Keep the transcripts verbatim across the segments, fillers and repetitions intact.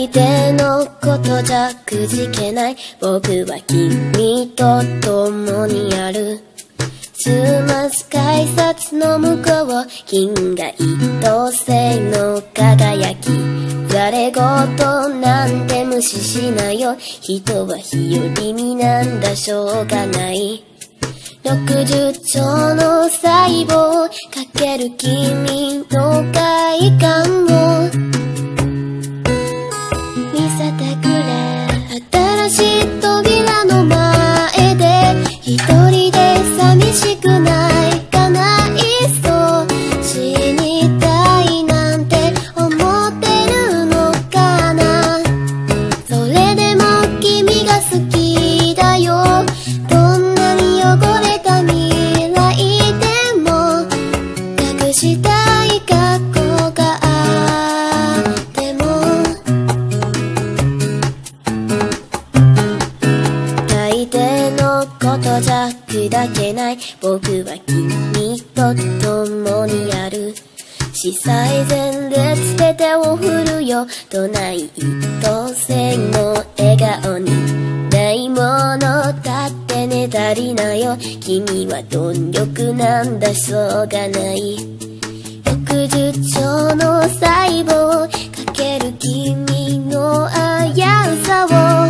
大抵のことじゃくじけない。僕は君と共にある。週末改札の向こう、銀河一等星の輝き。誰事なんて無視しないよ。人は日和見なんだ、しょうがない。ろくじゅっちょうの細胞かける君の快感を見せてくれ。新しい扉の前で一人で寂しくないかな。いっそ死にたいなんて思ってるのかな。それでも君が好きだよ。どんなに汚れた未来でも隠したい過去があっても、大抵のことじゃ砕けない。僕は君と共にある。死最前列で手を振るよ。どない一等星の笑顔にないものだってねだりなよ。君は貪欲なんだ、しょうがない。ろくじゅっちょうの細胞かける君の危うさを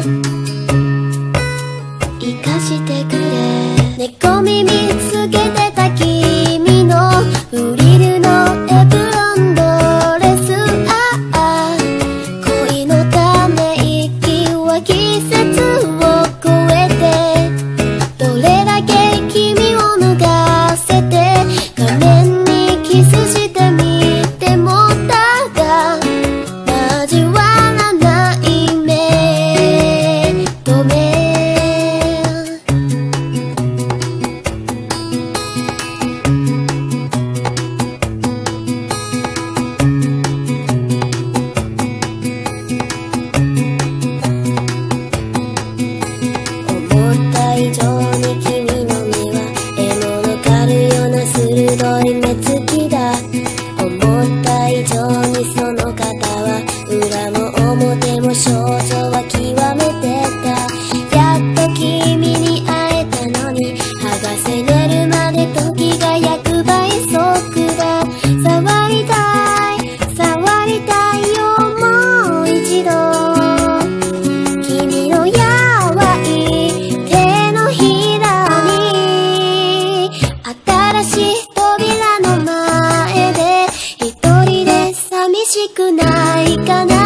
生かしてくれ。猫耳つけてた君のフリルのエプロンドレス。ああ恋のため息は季節を超えて、どれだけ君を脱がせて画面にキスしてみてもだが交わらない目と目。思った以上に君の目は獲物狩るような鋭い目つきだ。思った以上にその方は裏も表も少女は極めてた。やっと君に会えたのに剥がせれるまで時がひゃくばい速だ。触りたい触りたいよもう一度。君の柔い手のひらに新しい扉の前で一人で寂しくないかな。